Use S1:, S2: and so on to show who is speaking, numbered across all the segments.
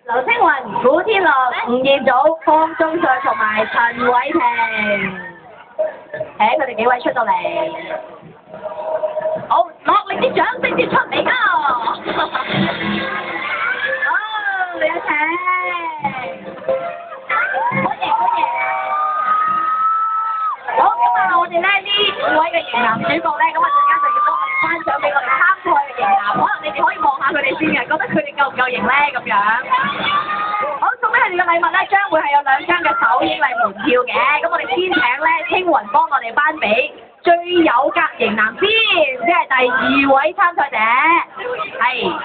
S1: 劉青雲、古天樂、吳彥祖、方中信同埋陳偉霆，請佢哋幾位出到嚟。好，落力啲掌聲先出嚟㗎！好，有請，歡迎歡迎。好，咁啊，我哋咧呢5位嘅型男主角咧，咁啊陣間就要幫我哋頒獎俾我哋參賽嘅型男，可能你哋可以望下佢哋先嘅，覺得佢哋夠唔夠型咧咁樣。好，送俾佢哋嘅禮物咧，將會係有2張嘅首映禮門票嘅，咁我哋先請咧青雲幫我哋頒俾最有格型男先，即係第2位參賽者，係。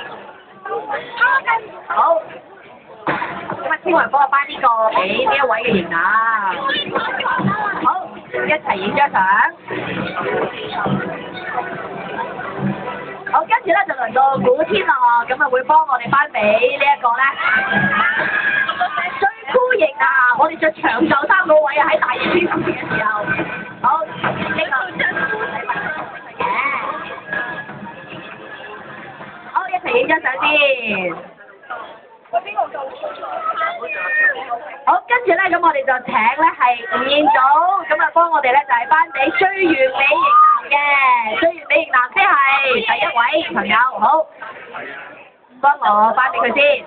S1: 好。咁啊，青雲幫我頒呢個俾呢一位嘅型男。好，一齊影張相。好，跟住咧就輪到古天樂，咁啊會幫我哋頒俾呢一個咧最酷型啊！我哋着長袖衫嗰位啊，喺大熱天時嘅時候。好，呢個嘅。好，一齊影張相先。好，跟住咧，咁我哋就請咧係吳彥祖，咁啊幫我哋咧就係頒俾最完美型男嘅，最完美型男即係第1位朋友，好，幫我頒俾佢先。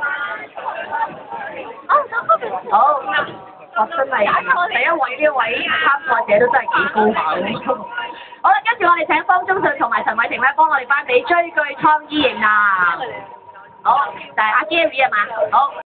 S1: 好，真係第1位呢位參賽者都真係幾高下嘅。好啦，跟住我哋請方中信同埋陳偉霆咧幫我哋頒俾最具創意型男。好，就係阿 Gary 係嘛？好。